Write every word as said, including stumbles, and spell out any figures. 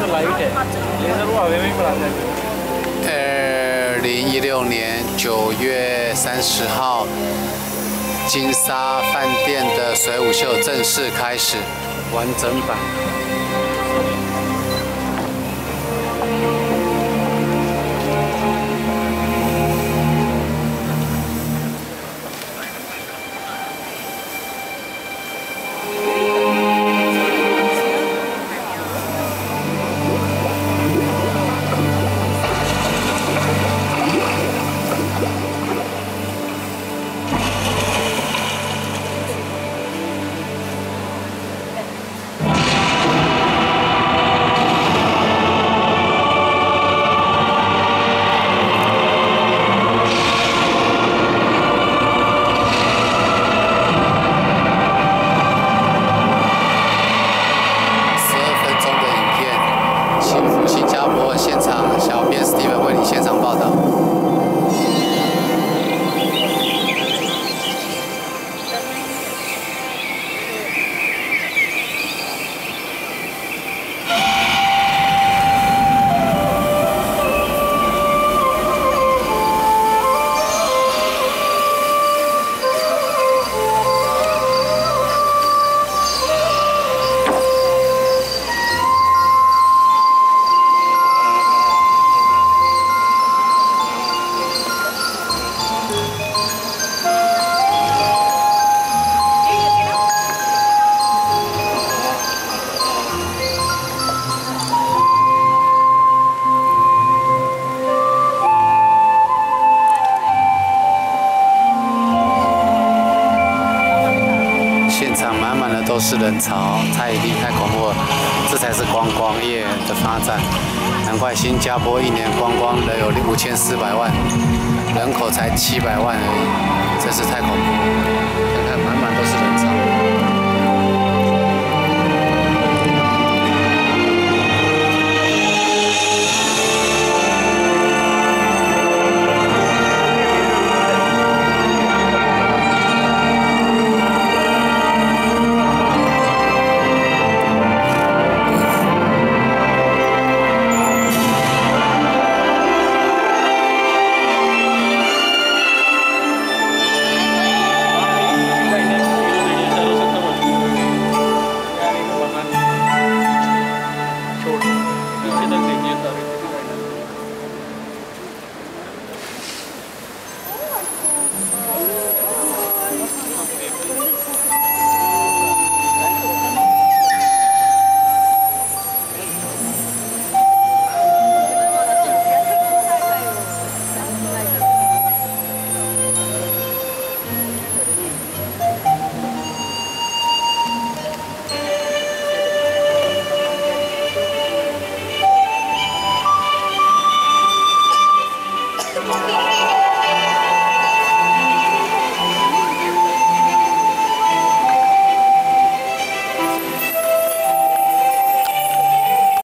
二零一六年九月三十号，金沙饭店的水舞秀正式开始，完整版。 都是人潮，太厉害恐怖了，这才是观光业的发展。难怪新加坡一年观光人有五千四百万，人口才七百万而已，真是太恐怖了。